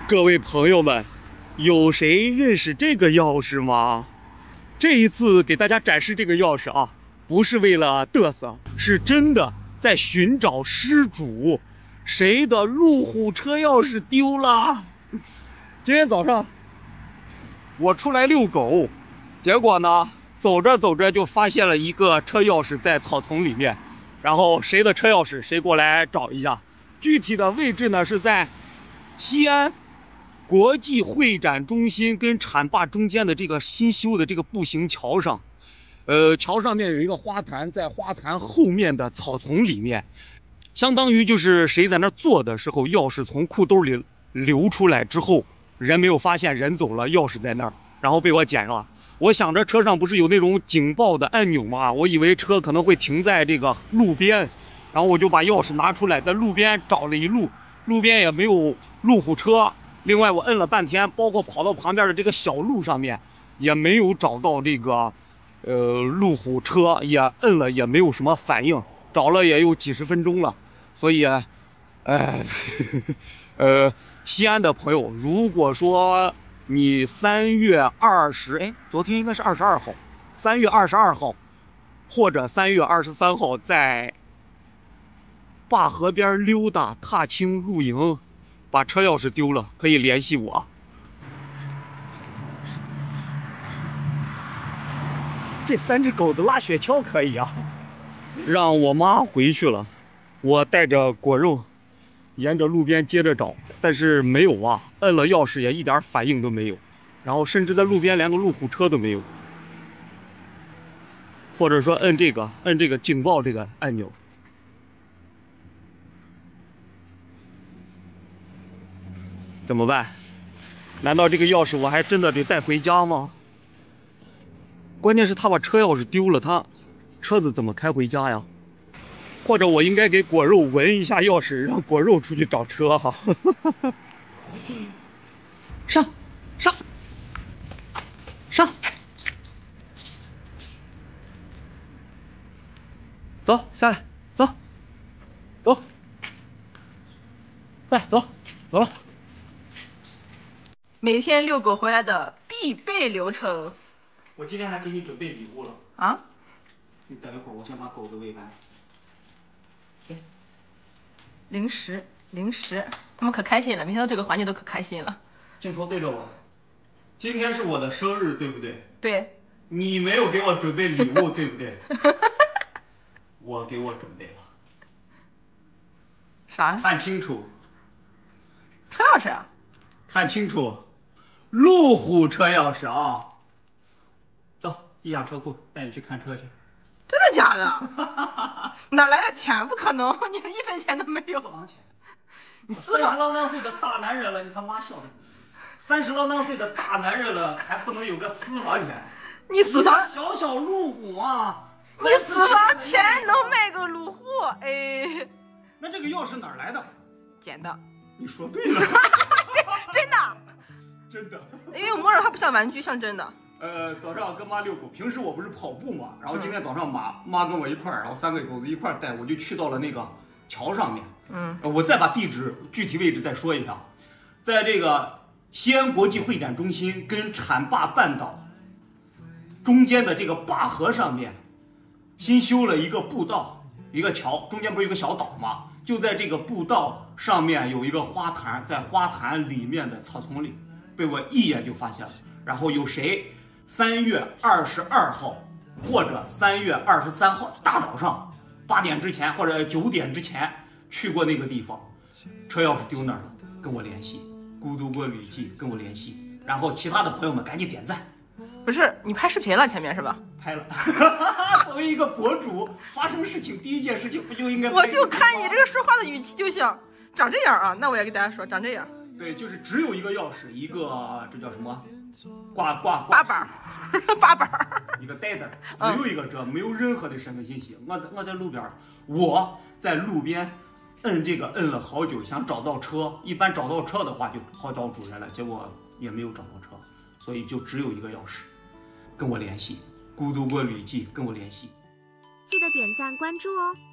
各位朋友们，有谁认识这个钥匙吗？这一次给大家展示这个钥匙啊，不是为了嘚瑟，是真的在寻找失主。谁的路虎车钥匙丢了？今天早上我出来遛狗，结果呢，走着走着就发现了一个车钥匙在草丛里面。然后谁的车钥匙，谁过来找一下。具体的位置呢是在西安国际会展中心跟浐灞中间的这个新修的这个步行桥上，桥上面有一个花坛，在花坛后面的草丛里面，相当于就是谁在那坐的时候，钥匙从裤兜里流出来之后，人没有发现，人走了，钥匙在那儿，然后被我捡了。我想着车上不是有那种警报的按钮吗？我以为车可能会停在这个路边，然后我就把钥匙拿出来，在路边找了一路，路边也没有路虎车。另外我摁了半天，包括跑到旁边的这个小路上面，也没有找到这个路虎车，也摁了也没有什么反应，找了也有几十分钟了。所以西安的朋友，如果说你3月20，昨天应该是22号，3月22号或者3月23号在灞河边溜达踏青露营，把车钥匙丢了，可以联系我。这3只狗子拉雪橇可以啊。让我妈回去了，我带着果肉沿着路边接着找，但是没有啊，摁了钥匙也一点反应都没有，然后甚至在路边连个路虎车都没有，或者说摁这个警报这个按钮。怎么办？难道这个钥匙我还真的得带回家吗？关键是他把车钥匙丢了，他车子怎么开回家呀？或者我应该给果肉闻一下钥匙，让果肉出去找车哈。上，走，下来，走，快走了。 每天遛狗回来的必备流程。 我今天还给你准备礼物了啊！ 你等一会儿，我先把狗子喂完。 零食，他们可开心了，每天到这个环节都可开心了。 镜头对着我，今天是我的生日，对不对？ 对。 你没有给我准备礼物，对不对？我给我准备了。 啥？ 看清楚。 车钥匙啊？ 看清楚，路虎车钥匙啊！走，地下车库，带你去看车去。 真的假的？哪来的钱？不可能，你1分钱都没有。 私房钱。你30郎当岁的大男人了，你他妈笑的！30郎当岁的大男人了，还不能有个私房钱？ 你私房小路虎啊！ 你私房钱能买个路虎？哎， 那这个钥匙哪儿来的？ 捡的。 你说对了。 真的。 真的。 因为我摸着它不像玩具，像真的。 早上跟妈遛狗，平时我不是跑步嘛，然后今天早上妈跟我一块儿，然后3个狗子一块儿带，我就去到了那个桥上面。我再把地址具体位置再说一下，在这个西安国际会展中心跟浐灞半岛中间的这个灞河上面，新修了一个步道，一个桥，中间不是有个小岛吗？就在这个步道上面有一个花坛，在花坛里面的草丛里，被我一眼就发现了。然后有谁3月22号或者3月23号大早上8点之前或者9点之前去过那个地方，车钥匙丢那儿了，跟我联系。孤独过旅记跟我联系，然后其他的朋友们赶紧点赞。 不是你拍视频了前面是吧？ 拍了。作为一个博主，发生事情第一件事情不就应该？ 我就看你这个说话的语气就像长这样啊，那我也给大家说长这样。 对，就是只有一个钥匙，一个这叫什么？八板， 一个袋子，只有一个这，没有任何的身份信息。我在路边，我在路边摁了好久，想找到车。一般找到车的话就好找主人了，结果也没有找到车，所以就只有一个钥匙。跟我联系，孤独过旅记跟我联系， 记得点赞关注哦。